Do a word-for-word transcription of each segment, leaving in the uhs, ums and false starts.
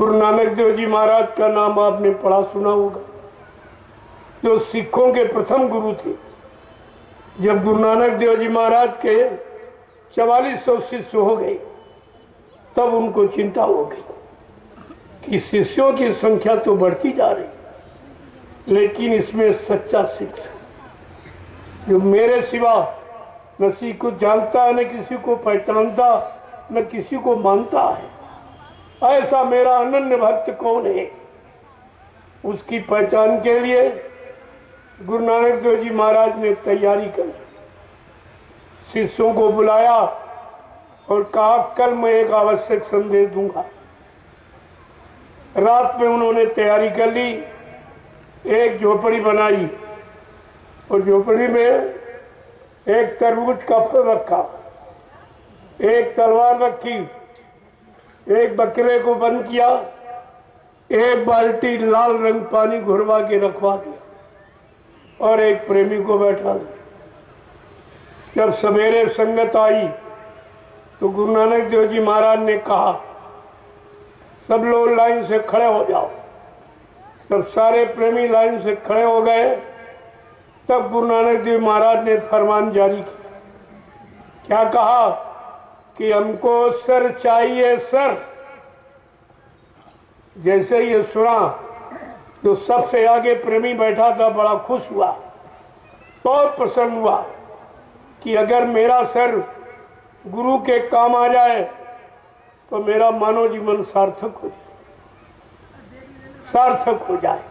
गुरु नानक देव जी महाराज का नाम आपने पढ़ा सुना होगा, जो सिखों के प्रथम गुरु थे। जब गुरु नानक देव जी महाराज के चवालीस सौ शिष्य हो गए तब उनको चिंता हो गई कि शिष्यों की संख्या तो बढ़ती जा रही, लेकिन इसमें सच्चा सिख जो मेरे सिवा न किसी को जानता है, न किसी को पहचानता, न किसी को मानता है, ऐसा मेरा अनन्य भक्त कौन है। उसकी पहचान के लिए गुरु नानक देव जी महाराज ने तैयारी कर, शिष्यों को बुलाया और कहा कल मैं एक आवश्यक संदेश दूंगा। रात में उन्होंने तैयारी कर ली, एक झोपड़ी बनाई और झोपड़ी में एक तरबूज का फल रखा, एक तलवार रखी, एक बकरे को बंद किया, एक बाल्टी लाल रंग पानी घुरवा के रखवा दिया और एक प्रेमी को बैठा दिया। जब सवेरे संगत आई तो गुरु नानक देव जी महाराज ने कहा सब लोग लाइन से खड़े हो जाओ। जब सारे प्रेमी लाइन से खड़े हो गए तब गुरु नानक देव महाराज ने फरमान जारी किया। क्या कहा कि हमको सर चाहिए सर। जैसे ये सुना जो सबसे आगे प्रेमी बैठा था बड़ा खुश हुआ, बहुत प्रसन्न हुआ कि अगर मेरा सर गुरु के काम आ जाए तो मेरा मानव जीवन सार्थक हो सार्थक हो जाए।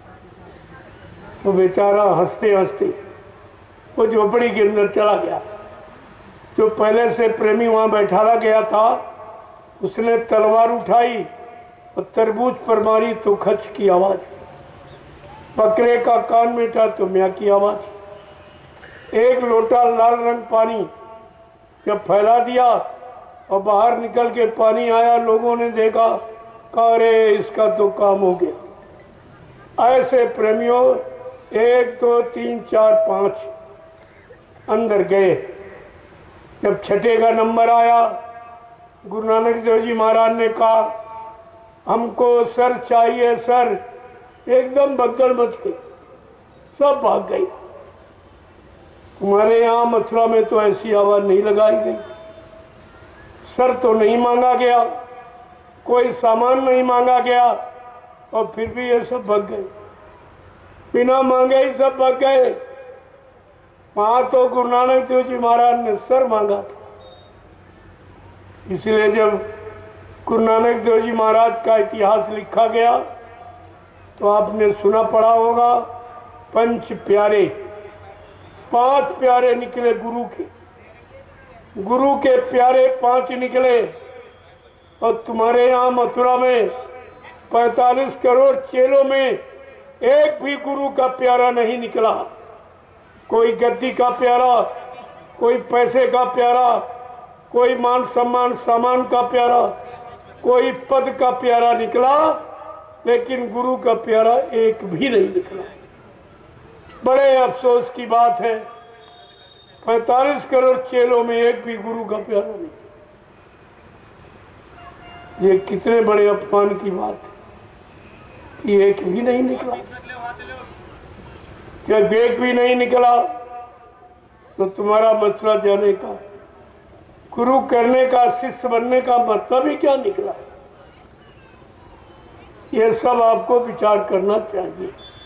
तो बेचारा हंसते हंसते वो झोपड़ी के अंदर चला गया। जो पहले से प्रेमी वहां बैठाला गया था उसने तलवार उठाई और तरबूज पर मारी तो खच की आवाज, बकरे का कान मीठा तो म्याँ की आवाज। एक लोटा लाल रंग पानी जब फैला दिया और बाहर निकल के पानी आया, लोगों ने देखा, कहा अरे इसका तो काम हो गया। ऐसे प्रेमियों एक दो तीन चार पांच अंदर गए। जब छठे का नंबर आया गुरु नानक देव जी महाराज ने कहा हमको सर चाहिए सर। एकदम बदल मच गई, सब भाग गई। तुम्हारे यहाँ मथुरा में तो ऐसी आवाज नहीं लगाई गई। सर तो नहीं मांगा गया, कोई सामान नहीं मांगा गया और फिर भी ये सब भाग गए, बिना मांगे ही सब भाग गए। वहां तो गुरु नानक देव जी महाराज ने सर मांगा था। इसलिए जब गुरु नानक देव जी महाराज का इतिहास लिखा गया तो आपने सुना पढ़ा होगा पंच प्यारे, पांच प्यारे निकले गुरु के। गुरु के प्यारे पांच निकले और तुम्हारे यहाँ मथुरा में पैंतालीस करोड़ चेलों में एक भी गुरु का प्यारा नहीं निकला। कोई गद्दी का प्यारा, कोई पैसे का प्यारा, कोई मान सम्मान सामान का प्यारा, कोई पद का प्यारा निकला, लेकिन गुरु का प्यारा एक भी नहीं निकला। बड़े अफसोस की बात है, पैंतालीस करोड़ चेलों में एक भी गुरु का प्यारा नहीं। ये कितने बड़े अपमान की बात है कि एक भी नहीं निकला। जब एक भी नहीं निकला तो तुम्हारा मथुरा जाने का, गुरु करने का, शिष्य बनने का मतलब ही क्या निकला। ये सब आपको विचार करना चाहिए।